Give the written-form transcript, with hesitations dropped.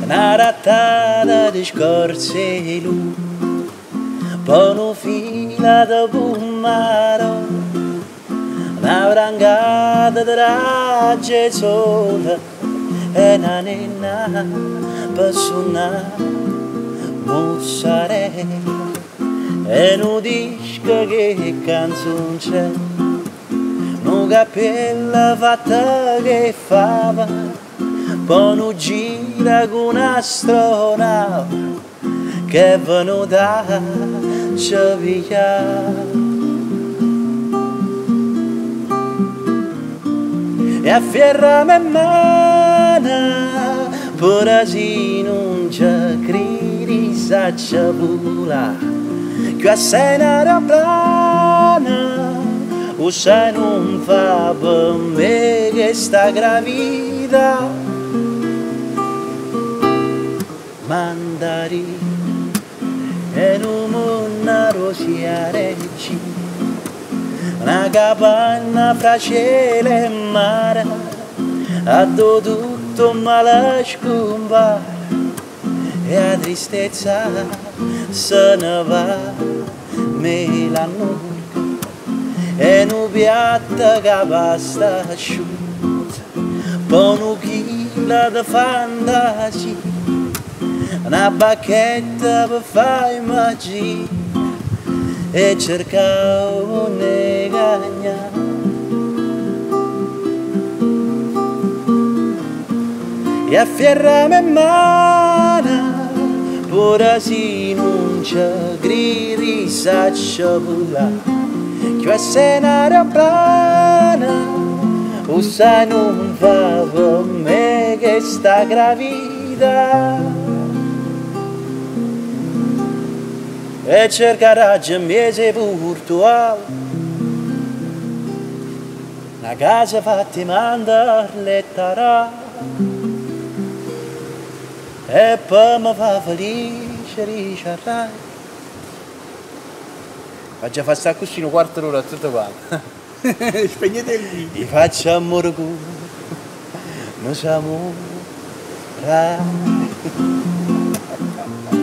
una rattata di scorze lu, poi una fila di pumaro, una brangata di raggi sola e una nenna per suonare mozzarella. E non disco che canzone c'è, un cappello fatta che fava, poi non gira con un'astronauta che è venuta a via. E afferrami in mano, pure se non ci credi, sa ci vola. Che sei un aeroplano, o se non fa per me che sta gravida. Mandari e non una rosiere, una capanna fra cielo e mare, a do tutto male scompare e la tristezza se ne va. Melanurca e un piatto che pasta asciutta, poi un chilo di fantasia, una bacchetta per fare magia e cercare di cagnare. E afferrami in mano, pure se non ci credi, sa ci vola. Che sei un aeroplano, o se non fa per me che sta gravida. E cerca raggio mese virtuale, una casa fatta mandar letterale, e poi mi fa felice ricciarrare. Faccio fare sta così un quarto d'ora a tutto quanto. Spegnete lì. Ti faccio amore con, non siamo